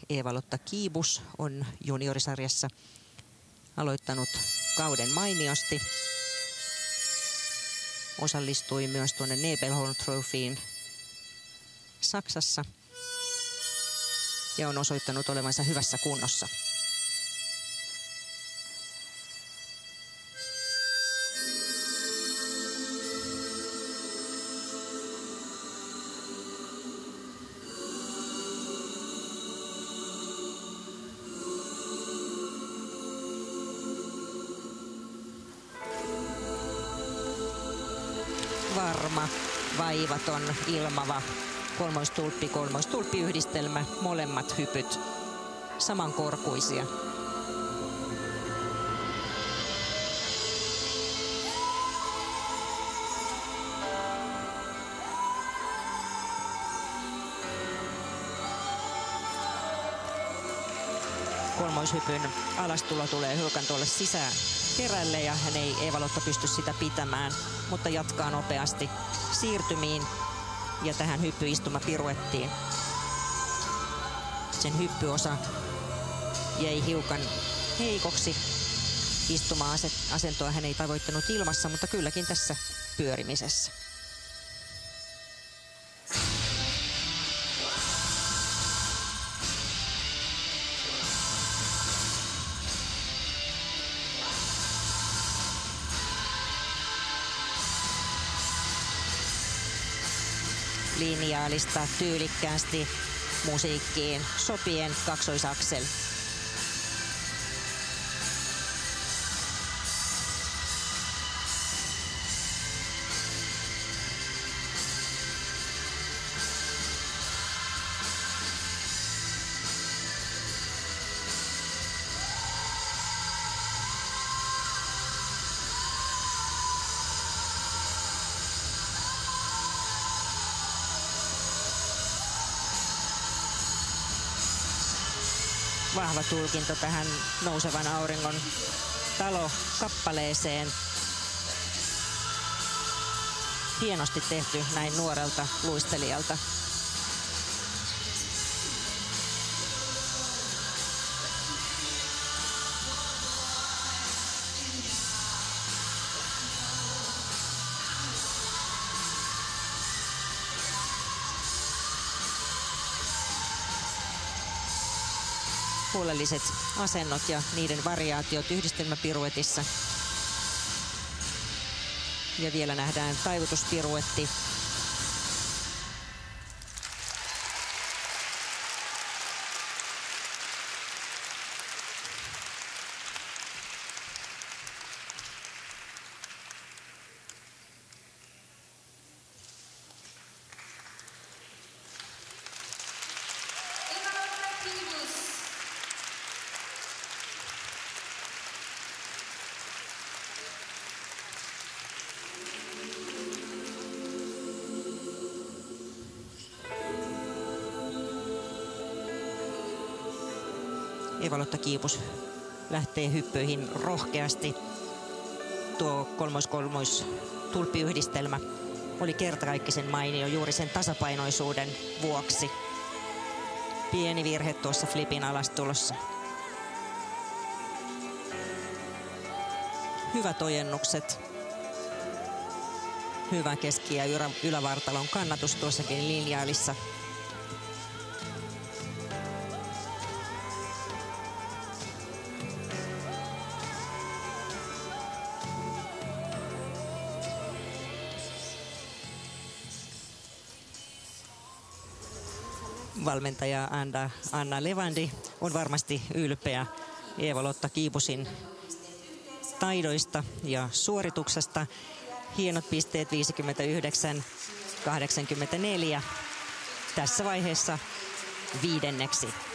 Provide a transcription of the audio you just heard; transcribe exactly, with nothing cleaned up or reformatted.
Eva Lotta KIIBUS on juniorisarjassa aloittanut kauden mainiosti. Osallistui myös tuonne Nebelholm Trophyin Saksassa ja on osoittanut olevansa hyvässä kunnossa. Varma, vaivaton, ilmava, kolmoistulppi, kolmoistulppiyhdistelmä, molemmat hypyt samankorkuisia. Kolmoishypyn alastulo tulee hiukan tuolle sisään kerälle ja hän ei Eva Lotta pysty sitä pitämään, mutta jatkaa nopeasti siirtymiin ja tähän hyppyistumapiruettiin. Sen hyppyosa jäi hiukan heikoksi. Istuma-asentoa hän ei tavoittanut ilmassa, mutta kylläkin tässä pyörimisessä. Linjaalista tyylikkäästi musiikkiin sopien kaksoisaksel. Vahva tulkinto tähän nousevan auringon talo-kappaleeseen. Hienosti tehty näin nuorelta luistelijalta. Huolelliset asennot ja niiden variaatiot yhdistelmäpiruetissa. Ja vielä nähdään taivutuspiruetti. Eva Lotta KIIBUS. Eva Lotta KIIBUS lähtee hyppyihin rohkeasti. Tuo kolmois-kolmois tulppiyhdistelmä oli kertakaikkisen mainio juuri sen tasapainoisuuden vuoksi. Pieni virhe tuossa flipin alastulossa. Hyvät ojennukset. Hyvä keski- ja ylävartalon kannatus tuossakin linjaalissa. Valmentaja Anna, Anna Levandi on varmasti ylpeä Eva Lotta KIIBUSin taidoista ja suorituksesta. Hienot pisteet viisikymmentäyhdeksän kahdeksankymmentäneljä. Tässä vaiheessa viidenneksi.